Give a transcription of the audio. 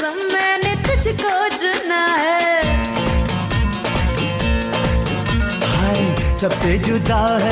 कसम मैंने तुझको चुना है। हाय सबसे जुदा है